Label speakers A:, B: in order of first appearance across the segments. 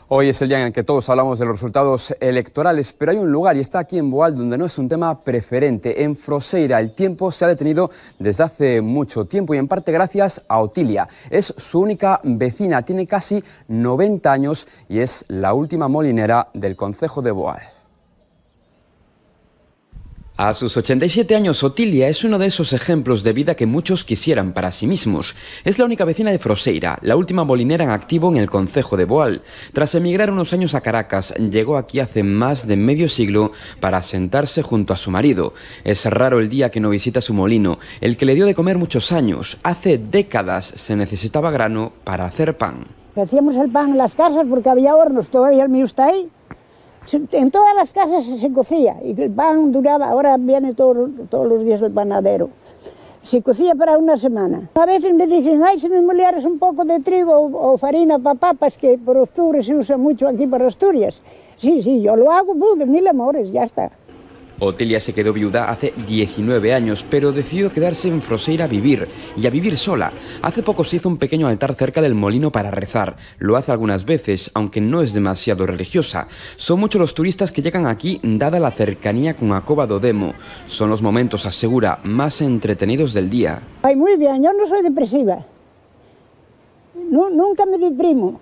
A: Hoy es el día en el que todos hablamos de los resultados electorales, pero hay un lugar, y está aquí en Boal, donde no es un tema preferente. En Froseira el tiempo se ha detenido desde hace mucho tiempo y en parte gracias a Otilia. Es su única vecina, tiene casi 90 años y es la última molinera del concejo de Boal. A sus 87 años, Otilia es uno de esos ejemplos de vida que muchos quisieran para sí mismos. Es la única vecina de Froseira, la última molinera en activo en el concejo de Boal. Tras emigrar unos años a Caracas, llegó aquí hace más de medio siglo para asentarse junto a su marido. Es raro el día que no visita su molino, el que le dio de comer muchos años. Hace décadas se necesitaba grano para hacer pan.
B: Hacíamos el pan en las casas porque había hornos, todavía el mío está ahí. En todas las casas se cocía y el pan duraba, ahora viene todos los días el panadero. Se cocía para una semana. A veces me dicen, ay, si me molieras un poco de trigo o farina para papas, que por octubre se usa mucho aquí para Asturias. Sí, yo lo hago, de mil amores, ya está.
A: Otilia se quedó viuda hace 19 años, pero decidió quedarse en Froseira a vivir, y a vivir sola. Hace poco se hizo un pequeño altar cerca del molino para rezar. Lo hace algunas veces, aunque no es demasiado religiosa. Son muchos los turistas que llegan aquí, dada la cercanía con a Cova do Demo. Son los momentos, asegura, más entretenidos del día.
B: Ay, muy bien, yo no soy depresiva. Nunca me deprimo.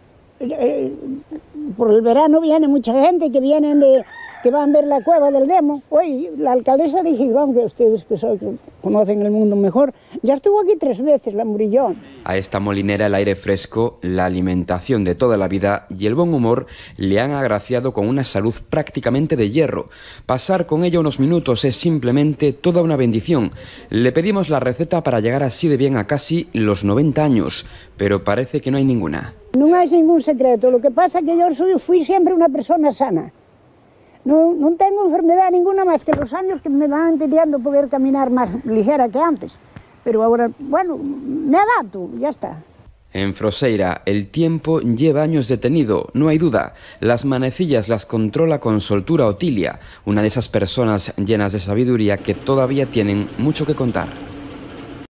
B: Por el verano viene mucha gente que van a ver la cueva del Demo. Hoy la alcaldesa de Gijón, que ustedes que conocen el mundo mejor, ya estuvo aquí 3 veces, la Murillón.
A: A esta molinera el aire fresco, la alimentación de toda la vida y el buen humor le han agraciado con una salud prácticamente de hierro. Pasar con ella unos minutos es simplemente toda una bendición. Le pedimos la receta para llegar así de bien a casi los 90 años, pero parece que no hay ninguna.
B: No hay ningún secreto, lo que pasa es que yo fui siempre una persona sana. No tengo enfermedad ninguna más que los años que me van impidiendo poder caminar más ligera que antes. Pero ahora, bueno, me adapto, ya está.
A: En Froseira el tiempo lleva años detenido, no hay duda. Las manecillas las controla con soltura Otilia, una de esas personas llenas de sabiduría que todavía tienen mucho que contar.